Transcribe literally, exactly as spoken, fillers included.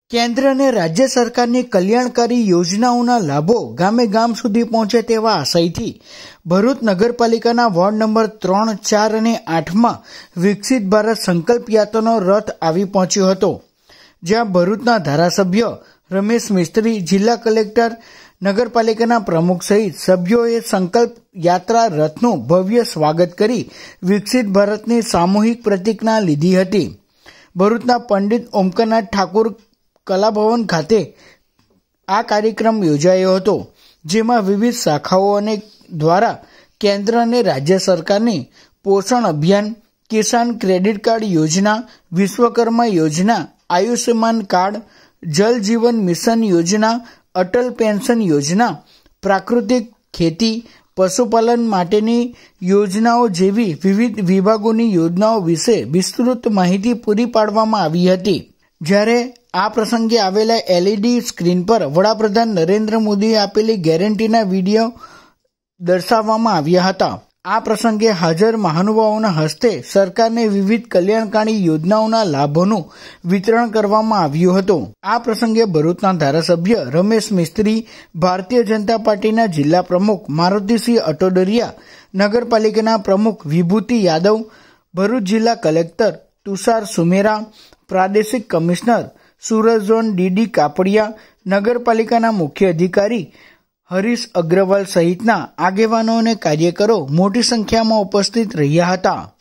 કેન્દ્ર અને રાજ્ય સરકારની કલ્યાણકારી યોજનાઓના લાભો ગામે ગામ સુધી પહોંચે તેવા આશયથી ભરૂચ નગરપાલિકાના વોર્ડ નંબર ત્રણ, ચાર અને આઠમાં વિકસિત ભારત સંકલ્પ યાત્રાનો રથ આવી પહોંચ્યો હતો, જ્યાં ભરૂચના ધારાસભ્ય રમેશ મિસ્ત્રી, જિલ્લા કલેક્ટર, નગરપાલિકાના પ્રમુખ સહિત સભ્યોએ સંકલ્પ યાત્રા રથનું ભવ્ય સ્વાગત કરી વિકસિત ભારતની સામૂહિક પ્રતિજ્ઞા લીધી હતી. ભરૂચના પંડિત ઓમકારનાથ ઠાકુર કલાભવન ખાતે આ કાર્યક્રમ યોજાયો હતો, જેમાં વિવિધ શાખાઓ અને દ્વારા કેન્દ્ર અને રાજ્ય સરકારની પોષણ અભિયાન, કિસાન ક્રેડિટ કાર્ડ યોજના, વિશ્વકર્મા યોજના, આયુષ્યમાન કાર્ડ, જલ જીવન મિશન યોજના, અટલ પેન્શન યોજના, પ્રાકૃતિક ખેતી, પશુપાલન માટેની યોજનાઓ જેવી વિવિધ વિભાગોની યોજનાઓ વિશે વિસ્તૃત માહિતી પૂરી પાડવામાં આવી હતી. જ્યારે આ પ્રસંગે આવેલા એલઈડી સ્ક્રીન પર વડાપ્રધાન નરેન્દ્ર મોદીએ આપેલી ગેરંટીના વિડીયો દર્શાવવામાં આવ્યા હતા. આ પ્રસંગે હાજર મહાનુભાવોના હસ્તે સરકારની વિવિધ કલ્યાણકારી યોજનાઓના લાભોનું વિતરણ કરવામાં આવ્યું હતું. આ પ્રસંગે ભરૂચના ધારાસભ્ય રમેશ મિસ્ત્રી, ભારતીય જનતા પાર્ટીના જિલ્લા પ્રમુખ મારુતિસિંહ અટોડરિયા, નગરપાલિકાના પ્રમુખ વિભૂતિ યાદવ, ભરૂચ જિલ્લા કલેક્ટર તુષાર સુમેરા, પ્રાદેશિક commissioner Surat zone DD Kapadia, નગરપાલિકાના મુખ્ય અધિકારી હરીશ અગ્રવાલ સહિતના આગેવાનો અને કાર્યકરો મોટી સંખ્યામાં ઉપસ્થિત રહ્યા હતા.